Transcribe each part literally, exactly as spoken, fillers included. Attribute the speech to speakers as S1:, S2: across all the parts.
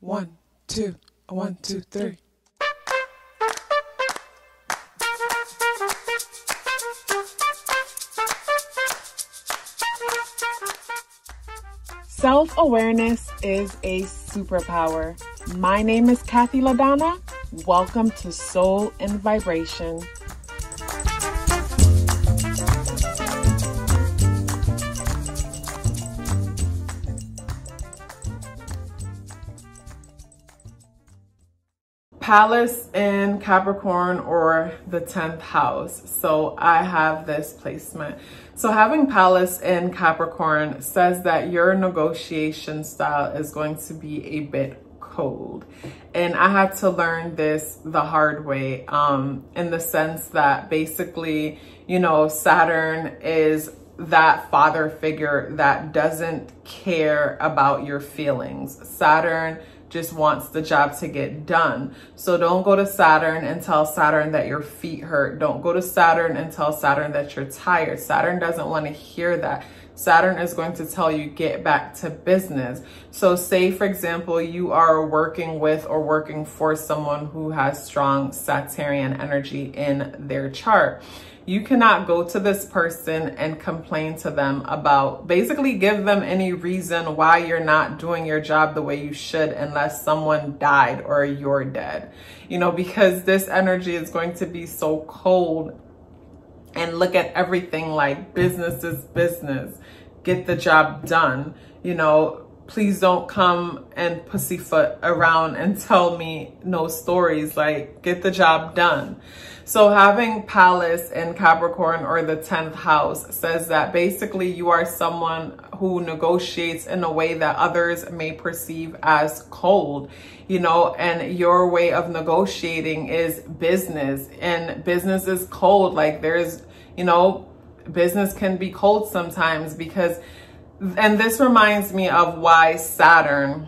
S1: One, two, one, two, three. Self-awareness is a superpower. My name is Kathy LaDonna. Welcome to Soul and Vibration. Pallas in Capricorn, or the tenth house. So I have this placement. So having Pallas in Capricorn says that your negotiation style is going to be a bit cold. And I had to learn this the hard way, um, in the sense that basically, you know, Saturn is that father figure that doesn't care about your feelings. Saturn just wants the job to get done. So don't go to Saturn and tell Saturn that your feet hurt. Don't go to Saturn and tell Saturn that you're tired. Saturn doesn't want to hear that. Saturn is going to tell you, get back to business. So say, for example, you are working with or working for someone who has strong Saturnian energy in their chart. You cannot go to this person and complain to them about, basically give them any reason why you're not doing your job the way you should unless someone died or you're dead. You know, because this energy is going to be so cold and look at everything like business is business. Get the job done. You know, please don't come and pussyfoot around and tell me no stories. Like, get the job done. So having Pallas in Capricorn, or the tenth house, says that basically you are someone who negotiates in a way that others may perceive as cold, you know, and your way of negotiating is business, and business is cold. Like, there's, you know, business can be cold sometimes because, and this reminds me of why Saturn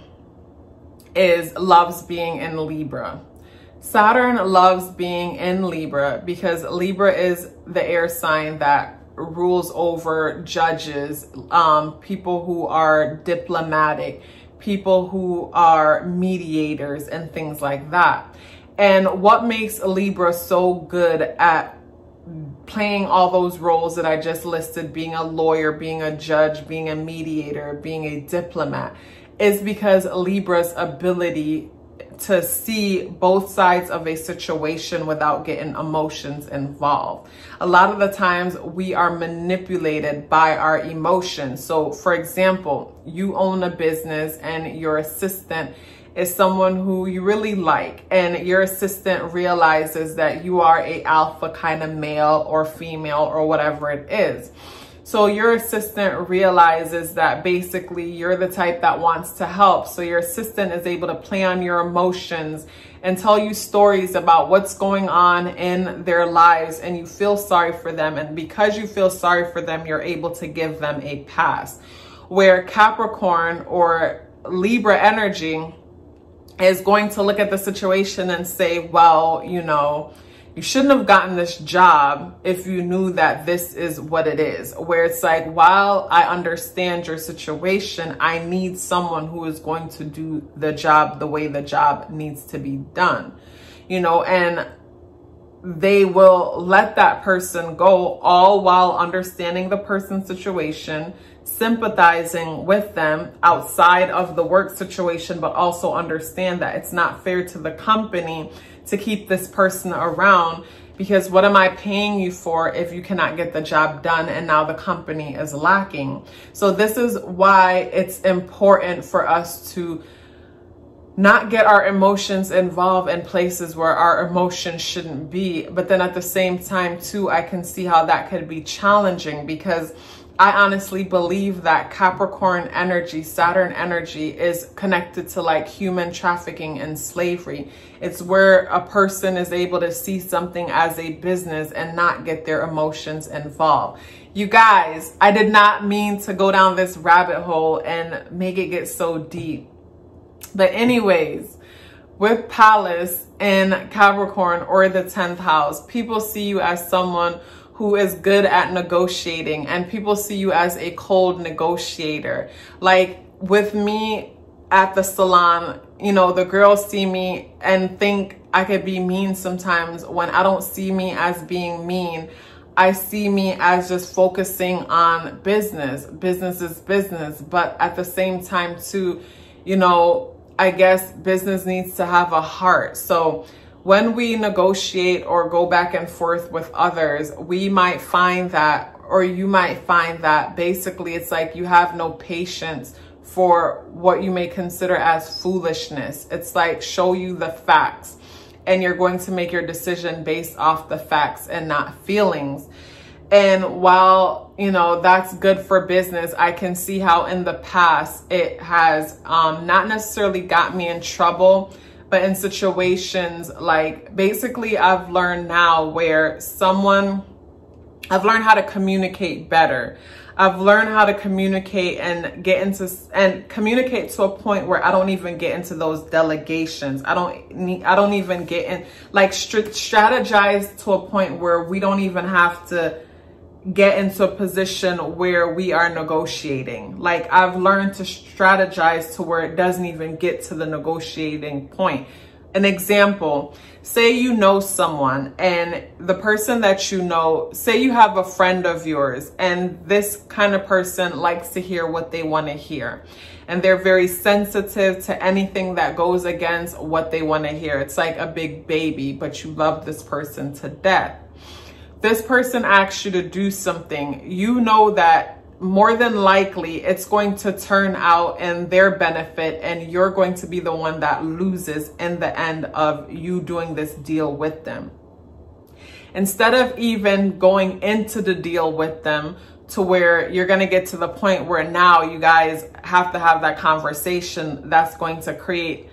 S1: is loves being in Libra. Saturn loves being in Libra because Libra is the air sign that rules over judges, um, people who are diplomatic, people who are mediators and things like that. And what makes Libra so good at playing all those roles that I just listed, being a lawyer, being a judge, being a mediator, being a diplomat, is because Libra's ability to see both sides of a situation without getting emotions involved. A lot of the times we are manipulated by our emotions. So for example, you own a business and your assistant is someone who you really like, and your assistant realizes that you are a alpha kind of male or female or whatever it is. So your assistant realizes that basically you're the type that wants to help. So your assistant is able to play on your emotions and tell you stories about what's going on in their lives, and you feel sorry for them. And because you feel sorry for them, you're able to give them a pass. Where Capricorn or Libra energy is going to look at the situation and say, well, you know, you shouldn't have gotten this job if you knew that this is what it is. Where it's like, while I understand your situation, I need someone who is going to do the job the way the job needs to be done, you know, and they will let that person go, all while understanding the person's situation, sympathizing with them outside of the work situation, but also understand that it's not fair to the company to keep this person around, because what am I paying you for if you cannot get the job done and now the company is lacking? So this is why it's important for us to not get our emotions involved in places where our emotions shouldn't be. But then at the same time too, I can see how that could be challenging, because I honestly believe that Capricorn energy, Saturn energy, is connected to like human trafficking and slavery. It's where a person is able to see something as a business and not get their emotions involved. You guys, I did not mean to go down this rabbit hole and make it get so deep. But anyways, with Pallas in Capricorn, or the tenth house, people see you as someone who is good at negotiating, and people see you as a cold negotiator. Like with me, at the salon, you know, the girls see me and think I could be mean sometimes, when I don't see me as being mean. I see me as just focusing on business. Business is business. But at the same time too, you know, I guess business needs to have a heart. So when we negotiate or go back and forth with others, we might find that, or you might find that basically it's like you have no patience for what you may consider as foolishness. It's like, show you the facts, and you're going to make your decision based off the facts and not feelings. And while, you know, that's good for business, I can see how in the past it has um, not necessarily got me in trouble, but in situations like, basically I've learned now where someone, I've learned how to communicate better. I've learned how to communicate and get into and communicate to a point where I don't even get into those delegations. I don't need, I don't even get in, like strategize to a point where we don't even have to get into a position where we are negotiating. Like, I've learned to strategize to where it doesn't even get to the negotiating point. An example, say you know someone, and the person that you know, say you have a friend of yours, and this kind of person likes to hear what they want to hear. And they're very sensitive to anything that goes against what they want to hear. It's like a big baby, but you love this person to death. This person asks you to do something. You know that more than likely it's going to turn out in their benefit, and you're going to be the one that loses in the end of you doing this deal with them. Instead of even going into the deal with them to where you're going to get to the point where now you guys have to have that conversation that's going to create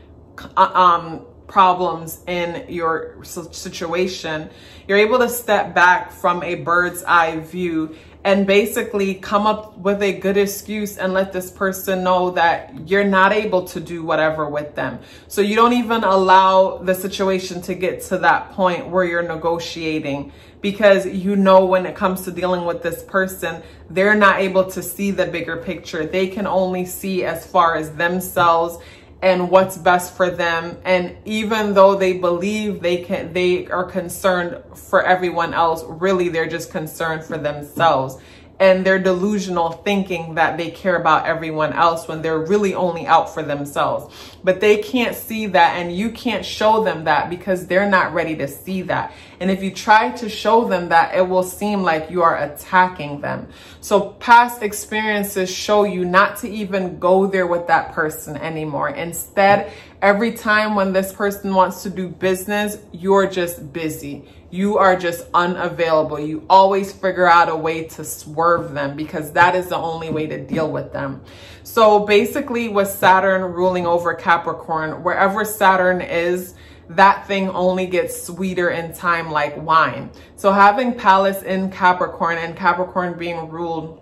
S1: um problems in your situation, you're able to step back from a bird's eye view and basically come up with a good excuse and let this person know that you're not able to do whatever with them. So you don't even allow the situation to get to that point where you're negotiating, because you know when it comes to dealing with this person, they're not able to see the bigger picture. They can only see as far as themselves and what's best for them. And even though they believe they can, they are concerned for everyone else, really they're just concerned for themselves. And they're delusional, thinking that they care about everyone else when they're really only out for themselves. But they can't see that, and you can't show them that because they're not ready to see that. And if you try to show them that, it will seem like you are attacking them. So past experiences show you not to even go there with that person anymore. Instead, every time when this person wants to do business, you're just busy. You are just unavailable. You always figure out a way to swerve them, because that is the only way to deal with them. So basically, with Saturn ruling over Capricorn, wherever Saturn is, that thing only gets sweeter in time, like wine. So having Pallas in Capricorn, and Capricorn being ruled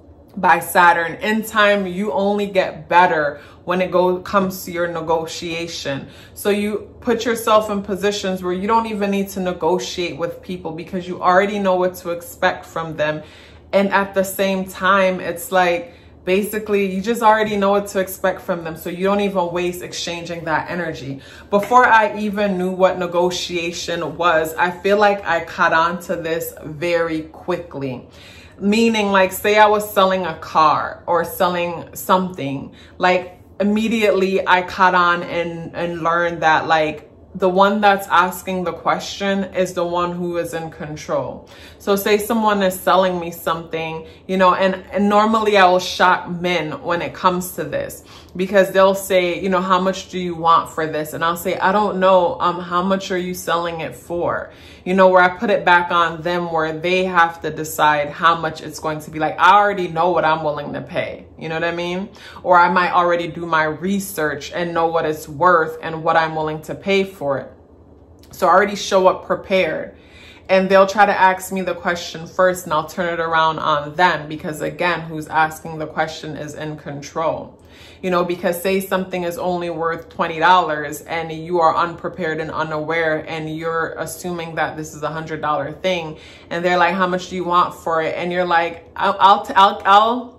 S1: by Saturn, in time you only get better when it go comes to your negotiation. So you put yourself in positions where you don't even need to negotiate with people, because you already know what to expect from them. And at the same time, it's like basically you just already know what to expect from them, so you don't even waste exchanging that energy. Before I even knew what negotiation was, I feel like I caught on to this very quickly. Meaning, like, say I was selling a car or selling something, like immediately I caught on and, and learned that, like, the one that's asking the question is the one who is in control. So say someone is selling me something, you know, and, and normally I will shock men when it comes to this, because they'll say, you know, how much do you want for this? And I'll say, I don't know. Um, how much are you selling it for? You know, where I put it back on them, where they have to decide how much it's going to be. Like, I already know what I'm willing to pay. You know what I mean? Or I might already do my research and know what it's worth and what I'm willing to pay for it. So I already show up prepared. And they'll try to ask me the question first, and I'll turn it around on them, because again, who's asking the question is in control. You know, because say something is only worth twenty dollars and you are unprepared and unaware, and you're assuming that this is a hundred dollar thing, and they're like, how much do you want for it? And you're like, I'll, I'll, I'll, I'll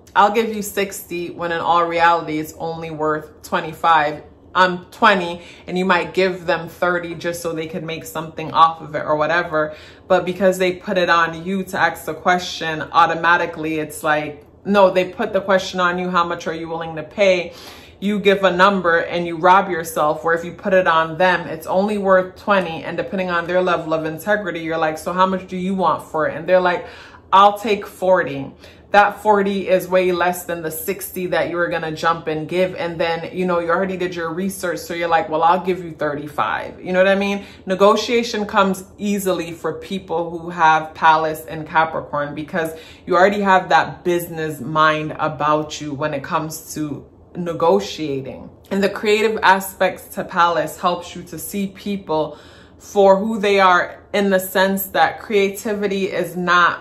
S1: I'll give you sixty when in all reality it's only worth twenty-five. I'm twenty and you might give them thirty just so they could make something off of it or whatever. But because they put it on you to ask the question, automatically it's like, no, they put the question on you, how much are you willing to pay? You give a number and you rob yourself, where if you put it on them, it's only worth twenty. And depending on their level of integrity, you're like, so how much do you want for it? And they're like, I'll take forty. That forty is way less than the sixty that you were going to jump and give. And then, you know, you already did your research. So you're like, well, I'll give you thirty-five. You know what I mean? Negotiation comes easily for people who have Pallas and Capricorn, because you already have that business mind about you when it comes to negotiating. And the creative aspects to Pallas helps you to see people for who they are, in the sense that creativity is not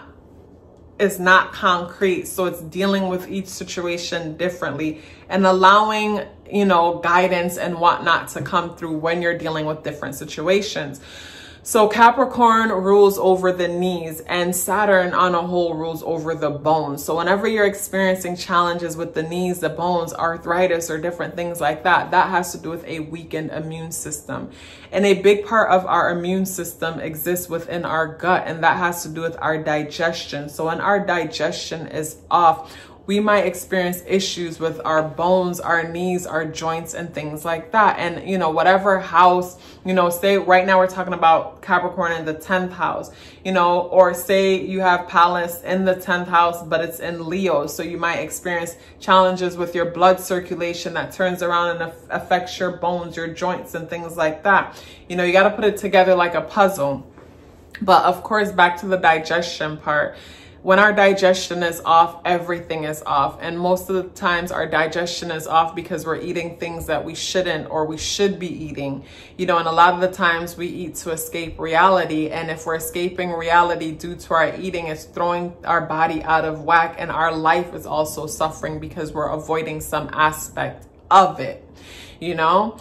S1: is not concrete. So it's dealing with each situation differently and allowing, you know, guidance and whatnot to come through when you're dealing with different situations. So Capricorn rules over the knees, and Saturn on a whole rules over the bones. So whenever you're experiencing challenges with the knees, the bones, arthritis, or different things like that, that has to do with a weakened immune system. And a big part of our immune system exists within our gut, and that has to do with our digestion. So when our digestion is off, we might experience issues with our bones, our knees, our joints, and things like that. And, you know, whatever house, you know, say right now we're talking about Capricorn in the tenth house, you know, or say you have Pallas in the tenth house, but it's in Leo. So you might experience challenges with your blood circulation that turns around and affects your bones, your joints, and things like that. You know, you got to put it together like a puzzle. But of course, back to the digestion part. When our digestion is off, everything is off. And most of the times our digestion is off because we're eating things that we shouldn't, or we should be eating. You know, and a lot of the times we eat to escape reality. And if we're escaping reality due to our eating, it's throwing our body out of whack. And our life is also suffering because we're avoiding some aspect of it. You know,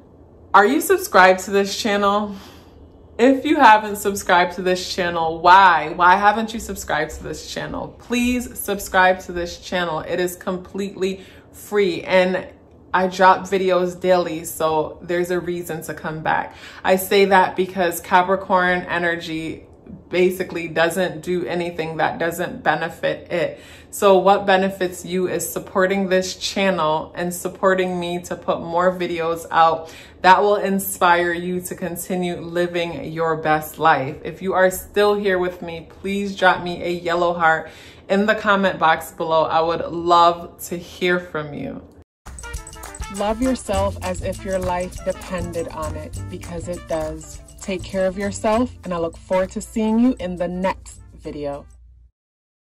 S1: are you subscribed to this channel? If you haven't subscribed to this channel, why? Why haven't you subscribed to this channel? Please subscribe to this channel. It is completely free, and I drop videos daily, so there's a reason to come back. I say that because Capricorn energy basically doesn't do anything that doesn't benefit it. So what benefits you is supporting this channel and supporting me to put more videos out that will inspire you to continue living your best life. If you are still here with me, please drop me a yellow heart in the comment box below. I would love to hear from you. Love yourself as if your life depended on it, because it does. Take care of yourself, and I look forward to seeing you in the next video.